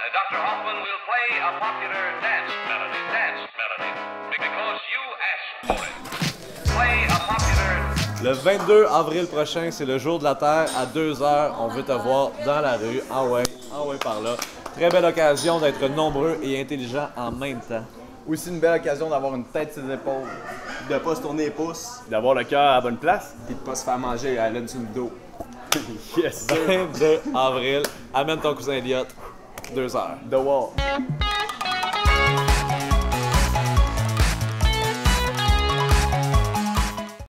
Dr. Hoffman will play a popular dance melody, because you asked for it. Play a popular... Le 22 avril prochain, c'est le jour de la Terre à 2h. On veut te voir dans la rue. Ah ouais par là. Très belle occasion d'être nombreux et intelligents en même temps. Aussi une belle occasion d'avoir une tête sur les épaules, de pas se tourner les pouces, D'avoir le cœur à la bonne place. et de pas se faire manger à l'aide sur le dos. Yes! 22 avril, amène ton cousin Elliot, 2h. The Wall.